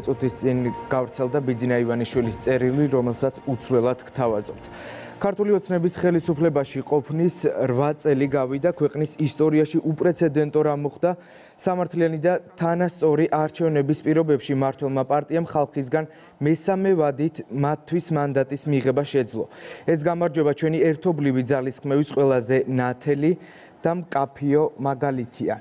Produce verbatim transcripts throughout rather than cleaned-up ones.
წუთის წინ გავრცელდა ბიძინა ივანიშვილის წერილი, რომელსაც უცვლელად გთავაზობთ. ქართული ოცნების ხელისუფლებაში ყოფნის რვა წელი გავიდა, ქვეყნის ისტორიაში უპრეცედენტო რამ მოხდა. სამართლიანი და თანასწორი არჩევნების პირობებში მმართველმა პარტიამ ხალხისგან მესამე ვადით მათთვის მანდატის მიღება შეძლო. ეს გამარჯვება ჩვენი ერთობლივი ძალისხმევის ყველაზე ნათელი და მკაფიო მაგალითია.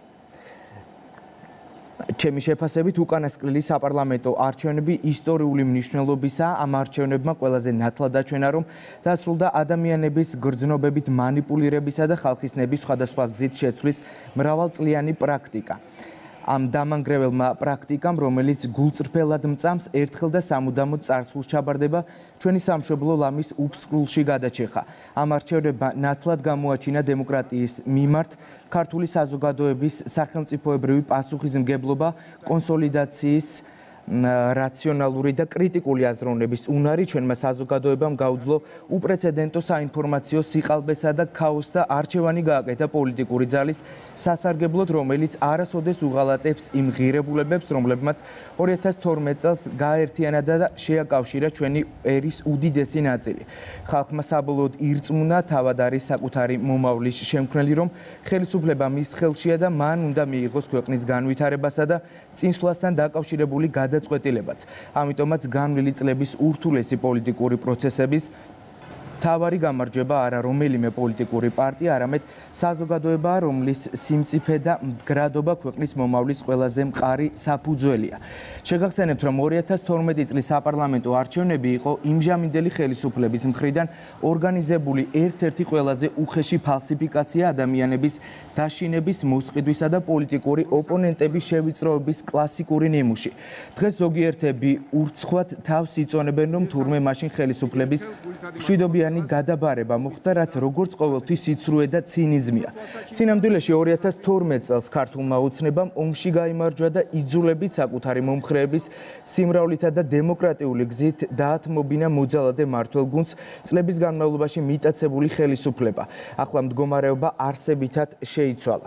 ჩემი შეფასებით უკანასკნელი საპარლამენტო არჩევნები ისტორიული მნიშვნელობისაა. ამ არჩევნებმა ყველაზე ნათლად აჩვენა, რომ დასრულდა ადამიანების გრძნობებით მანიპულირებისა და ხალხის ნების სხვადასხვა გზით შეცვლის მრავალწლიანი პრაქტიკა. ამ დამანგრეველმა პრაქტიკამ, რომელიც გულწრფელად მწამს, ერთხელ და სამუდამოდ წარსულს ჩაბარდება, ჩვენი სამშობლო ლამის უფსკრულში გადაჩეხა. ამ არჩევნებმა ნათლად გამოაჩინა დემოკრატიის მიმართ ქართული საზოგადოების სახელმწიფოებრივი პასუხისმგებლობა, კონსოლიდაციის რაციონალური და კრიტიკული აზროვნების უნარი. ჩვენმა საზოგადოებამ გაუძლო უპრეცედენტო საინფორმაციო სიყალბესა და ქაოსს და არჩევანი გააკეთა პოლიტიკური ძალის სასარგებლოდ, რომელიც არასოდეს უღალატებს იმ ღირებულებებს, რომლებმაც ორი ათას თორმეტ წელს გააერთიანა და შეაკავშირა ჩვენი ერის უდიდესი ნაწილი. ხალხმა საბოლოოდ ირწმუნა, თავად არის საკუთარი მომავლის შემქმნელი, რომ ხელისუფლება მის ხელშია და მან უნდა მიიღოს ქვეყნის განვითარებასა და წინსვლასთან დაკავშირებული გადაწყვეტილებაც. ამიტომაც განვლილი წლების ურთულესი პოლიტიკური პროცესების თავარი გამარჯვება არა რომელიმე პოლიტიკური პარტია, არამედ საზოგადოებაა, რომლის სიმწიფე და მდგრადობა ქვეყნის მომავლის ყველაზე მყარი საფუძველია. შეგახსენებთ, რომ ორი ათას თორმეტი წლის საპარლამენტო არჩევნები იყო იმჟამინდელი ხელისუფლების მხრიდან ორგანიზებული ერთ-ერთი ყველაზე უხეში ფალსიფიკაცია ადამიანების დაშინების, მოსყიდვისა და პოლიტიკური ოპონენტების შევიწროების კლასიკური ნიმუში. დღეს ზოგიერთები ურცხვად თავს იწონებენ, რომ თურმე მაშინ ხელისუფლების მშვიდობიანი გადაბარება მოხდა, რაც როგორც ყოველთვის სიცრუე და ცინიზმია. სინამდვილეში ორი ათას თორმეტ წელს ქართულმა ოცნებამ ომში გაიმარჯვა და იძულებით საკუთარი მომხრეების სიმრავლითა და დემოკრატიული გზით დაათმობინა მოძალადე მმართველ გუნდს წლების განმავლობაში მიტაცებული ხელისუფლება. ახლა მდგომარეობა არსებითად შეიცვალა.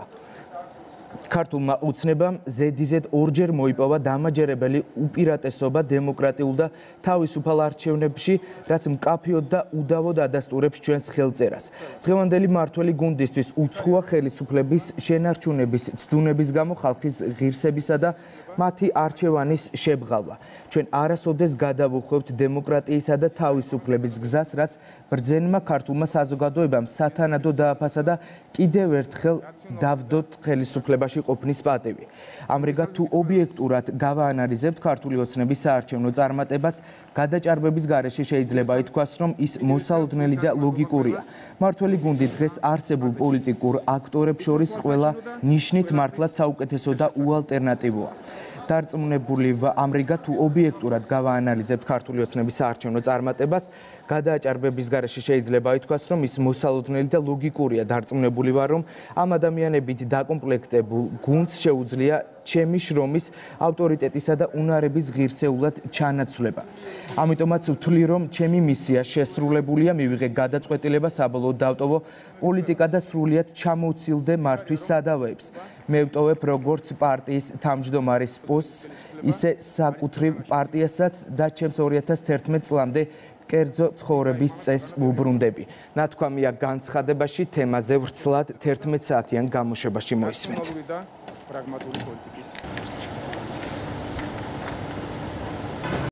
ქართულმა ოცნებამ ზედიზედ ორჯერ მოიპოვა დამაჯერებელი უპირატესობა დემოკრატიულ და თავისუფალ არჩევნებში, რაც მკაფიოდ და უდავოდ ადასტურებს ჩვენს ხელწერას. დღევანდელი მმართველი გუნდისთვის უცხოა ხელისუფლების შენარჩუნების ცდუნების გამო ხალხის ღირსებისა და მათი არჩევანის შებღალვა. ჩვენ არასოდეს გადავუხვევთ დემოკრატიისა და თავისუფლების გზას, რაც ბრძენმა ქართულმა საზოგადოებამ სათანადო დააფასა და კიდევ ერთხელ დავდოთ ხელისუფლებაში ყოფნის პატივი. ამრიგად, თუ ობიექტურად გავაანალიზებთ ქართული ოცნების საარჩევნო წარმატებას, გადაჭარბების გარეშე შეიძლება ითქვას, რომ ის მოსალოდნელი და ლოგიკურია. მმართველი გუნდი დღეს არსებულ პოლიტიკურ აქტორებს შორის ყველა ნიშნით მართლაც საუკეთესო და უალტერნატივოა. დარწმუნებული ამრიგად, თუ ობიექტურად გავაანალიზებთ ქართული ოცნების საარჩევნო წარმატებას, გადააჭარბების გარეშე შეიძლება ითქვას, რომ ის მოსალოდნელი და ლოგიკურია. დარწმუნებული ვარ, რომ ამ ადამიანებით დაკომპლექტებულ გუნდს შეუძლია ჩემი შრომის ავტორიტეტისა და უნარების ღირსეულად ჩანაცვლება. ამიტომაც ვთვლი, რომ ჩემი მისია შესრულებულია, მივიღე გადაწყვეტილება, საბოლოოდ დავტოვო პოლიტიკა და სრულიად ჩამოვცილდე მართვის სადავეებს. მე ვტოვებ როგორც პარტიის თავმჯდომარის პოსტს, ისე საკუთრივ პარტიასაც და ჩემს ორი ათას თერთმეტ წლამდე კერძო ცხოვრების წესს ვუბრუნდები. ნათქვამია განცხადებაში, თემაზე ვრცლად თერთმეტ საათიან გამოშვებაში მოისმენთ. პრაგმატული პოლიტიკის